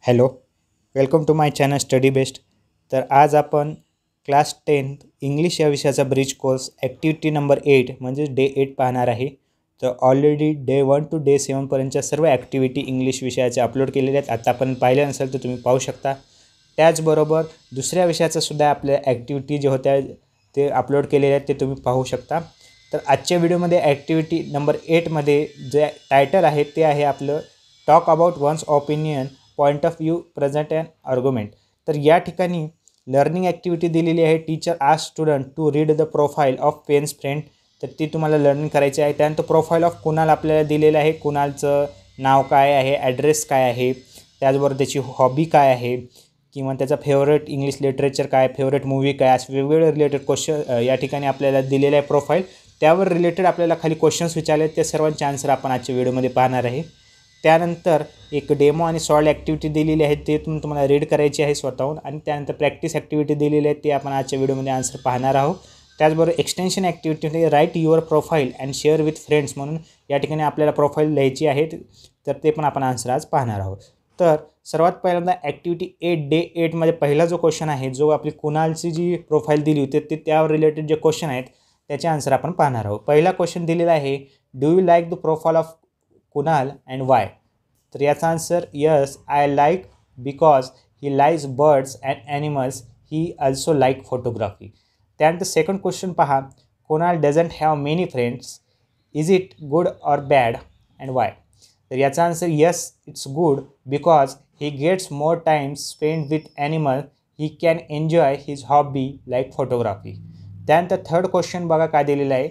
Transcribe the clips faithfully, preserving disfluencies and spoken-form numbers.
Hello, welcome to my channel study best. तर आज आपण क्लास टेन्थ इंग्लिश या विषयाचा bridge course activity number eight म्हणजे डे एट पाहणार आहे. तर already day one to day सेवनपर्यंतच्या सर्व ॲक्टिव्हिटी इंग्लिश विषयाचे अपलोड केलेल्या आहेत. आता आपण पाहिल्या नसेल तर तुम्ही पाहू शकता. त्याचबरोबर दुसऱ्या विषयाचासुद्धा आपल्या ॲक्टिव्हिटी जे होत्या ते अपलोड केलेले आहेत, ते तुम्ही पाहू शकता. तर आजच्या व्हिडिओमध्ये ॲक्टिव्हिटी नंबर एटमध्ये जे टायटल आहे ते आहे आपलं talk about one's opinion, point of view, present and argument. तर या ठिकाणी लर्निंग ॲक्टिव्हिटी दिलेली आहे. Teacher ask student to read the profile of pen's friend. तर ती तुम्हाला लर्निंग करायची आहे. त्यानंतर प्रोफाईल ऑफ कुणाल आपल्याला दिलेलं आहे. कुणालचं नाव काय आहे, ॲड्रेस काय आहे, त्याचबरोबर त्याची हॉबी काय आहे किंवा त्याचा फेवरेट इंग्लिश लिटरेचर काय, फेवरेट मूवी काय, असे वेगवेगळे रिलेटेड क्वेश्चन या ठिकाणी आपल्याला दिलेलं आहे प्रोफाईल. त्यावर रिलेटेड आपल्याला खाली क्वेश्चन्स विचारले, त्या सर्वांचे आन्सर आपण आजच्या व्हिडिओमध्ये पाहणार आहे. त्यानंतर एक डेमो आणि सॉल्व ॲक्टिव्हिटी दिलेली आहे, ते तुम्ही तुम्हाला रीड करायची आहे स्वतःहून. आणि त्यानंतर प्रॅक्टिस ॲक्टिव्हिटी दिलेली आहे, ते आपण आजच्या व्हिडिओमध्ये आन्सर पाहणार आहोत. त्याचबरोबर extension activity write your profile and share with friends म्हणून या ठिकाणी आपल्याला प्रोफाईल लिहायची आहे. तर ते पण आपण आन्सर आज पाहणार आहोत. तर सर्वात पहिल्यांदा ॲक्टिव्हिटी एट डे एटमध्ये पहिला जो क्वेश्चन आहे, जो आपली कुणालची जी प्रोफाईल दिली होती ते त्यावर रिलेटेड जे क्वेश्चन आहेत त्याचे आन्सर आपण पाहणार आहोत. पहिला क्वेश्चन दिलेला आहे, do you like the profile of Kunal and why. तर याचा answer yes, I like because he likes birds and animals. He also like photography. त्यानंतर सेकंड क्वेश्चन पहा, Kunal doesn't have many friends, is it good or bad and why. तर याचा answer yes, it's good because he gets more time spend with animal. He can enjoy his hobby like photography. त्यानंतर third question बघा काय दिलेलं आहे,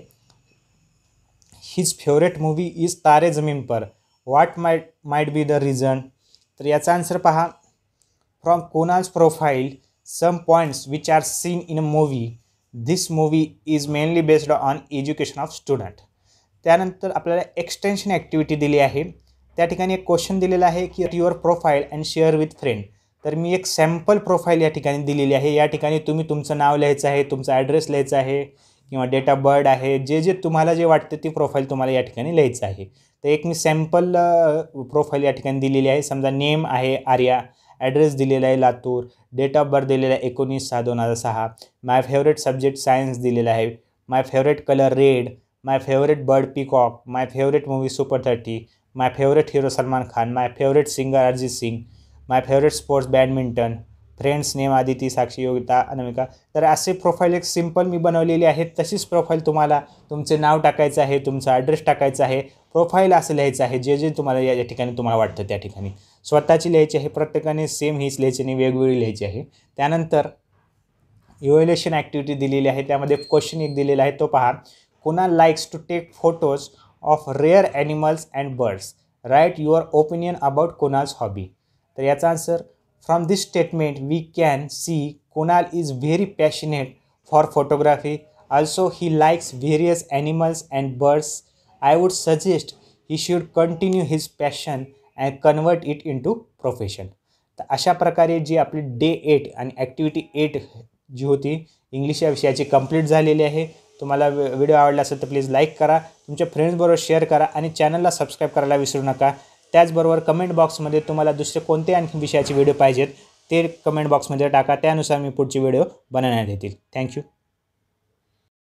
his favourite movie is Taare Zameen Par. What might might be the reason. तर याचा आन्सर पहा, from Kunal's profile some points which are seen in a movie. This movie is mainly based on education of student. त्यानंतर आपल्याला एक्सटेन्शन ॲक्टिव्हिटी दिली आहे. त्या ठिकाणी एक क्वेश्चन दिलेला आहे की your profile and share with friend. तर मी एक सॅम्पल प्रोफाईल या ठिकाणी दिलेली आहे. या ठिकाणी तुम्ही तुमचं नाव लिहायचं आहे, तुमचा ॲड्रेस लिहायचा आहे किंवा डेट ऑफ बर्थ आहे, जे जे तुम्हाला जे वाटतं ती प्रोफाईल तुम्हाला या ठिकाणी लिहायचं आहे. तर एक मी सॅम्पल प्रोफाईल या ठिकाणी दिलेली आहे. समजा नेम आहे आर्या, ॲड्रेस दिलेला आहे लातूर, डेट ऑफ बर्थ दिलेला आहे एकोणीस सहा दोन हजार सहा, माय फेवरेट सब्जेक्ट सायन्स दिलेला आहे, my favourite colour red, my favourite bird peacock, my favourite movie super thirty, my favourite hero Salman Khan, my favourite singer Arijit Singh, my favourite sports badminton, friends name Aditi, Sakshi, Yogita, Anamika. तर असे प्रोफाईल एक सिम्पल मी बनवलेली आहे. तशीच प्रोफाईल तुम्हाला तुमचे नाव टाकायचं आहे, तुमचा ॲड्रेस टाकायचा आहे, प्रोफाईल असं लिहायचं आहे, जे जे तुम्हाला या ठिकाणी तुम्हाला वाटतं त्या ठिकाणी स्वतःची लिहायची आहे. प्रत्येकाने सेम हीच लिहायची आणि वेगवेगळी लिहायची आहे. त्यानंतर इव्हॅल्युएशन ॲक्टिव्हिटी दिलेली आहे. त्यामध्ये क्वेश्चन एक दिलेला आहे, तो पहा, Kunal likes to take photos of rare animals and birds. Write your opinion about Kunal's hobby. तर याचा answer, from this statement we can see Kunal is very passionate for photography. Also he likes various animals and birds. I would suggest he should continue his passion and convert it into profession. तर अशा प्रकारे जी आपली day eight आणि activity eight जी होती English या विषयाची कंप्लीट झालेली आहे. तुम्हाला व्हिडिओ आवडला असेल तर प्लीज लाईक करा, तुमच्या फ्रेंड्सबरोबर शेअर करा आणि चॅनलला सबस्क्राईब करायला विसरू नका. त्याचबरोबर कमेंट बॉक्समध्ये तुम्हाला दुसरे कोणते आणखी विषयाचे व्हिडिओ पाहिजेत ते कमेंट बॉक्समध्ये टाका. त्यानुसार मी पुढचे व्हिडिओ बनवण्यात येतील. थँक्यू.